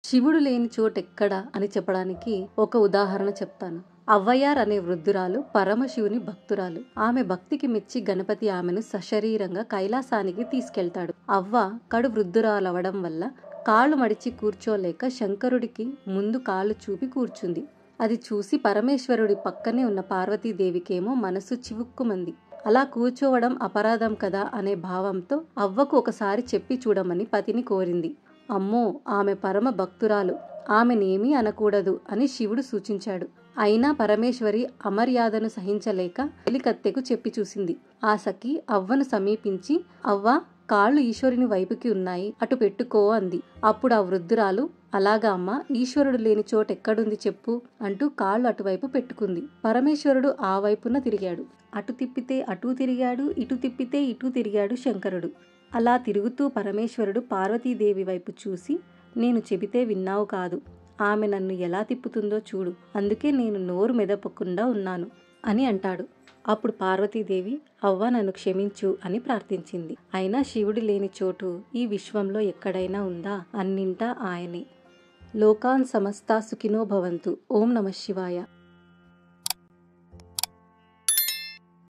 శివుడు లేని చోటెక్కడ అని చెప్పడానికి ఒక ఉదాహరణ చెప్తాను. అవ్వయార్ అనే వృద్ధురాలు పరమశివుని భక్తురాలు. ఆమె భక్తికి మెచ్చి గణపతి ఆమెను సశరీరంగా కైలాసానికి తీసుకెళ్తాడు. అవ్వ కడు వృద్ధురాలవడం వల్ల కాళ్ళు మడిచి కూర్చోలేక శంకరుడికి ముందు కాళ్ళు చూపి కూర్చుంది. అది చూసి పరమేశ్వరుడి పక్కనే ఉన్న పార్వతీదేవికేమో మనసు చివుక్కుమంది. అలా కూర్చోవడం అపరాధం కదా అనే భావంతో అవ్వకు ఒకసారి చెప్పి చూడమని పతిని కోరింది. అమ్మో, ఆమె పరమ భక్తురాలు, ఆమెనేమీ అనకూడదు అని శివుడు సూచించాడు. అయినా పరమేశ్వరి అమర్యాదను సహించలేక ఎలికత్తెకు చెప్పి చూసింది. ఆ సఖి అవ్వను సమీపించి, అవ్వ, కాళ్ళు ఈశ్వరుని వైపుకి ఉన్నాయి, అటు పెట్టుకో అంది. అప్పుడు ఆ వృద్ధురాలు, అలాగా అమ్మ, ఈశ్వరుడు లేని చోటెక్కడుంది చెప్పు అంటూ కాళ్ళు అటువైపు పెట్టుకుంది. పరమేశ్వరుడు ఆ వైపున తిరిగాడు. అటు తిప్పితే అటూ తిరిగాడు, ఇటు తిప్పితే ఇటూ తిరిగాడు శంకరుడు. అలా తిరుగుతూ పరమేశ్వరుడు పార్వతీదేవి వైపు చూసి, నేను చెబితే విన్నావు కాదు, ఆమె నన్ను ఎలా తిప్పుతుందో చూడు, అందుకే నేను నోరు మెదపకుండా ఉన్నాను అని అంటాడు. అప్పుడు పార్వతీదేవి, అవ్వ, నన్ను క్షమించు అని ప్రార్థించింది. అయినా శివుడు లేని చోటు ఈ విశ్వంలో ఎక్కడైనా ఉందా? అన్నింటా ఆయనే. లోకాన్ సమస్తా సుఖినో భవంతు. ఓం నమః శివాయ.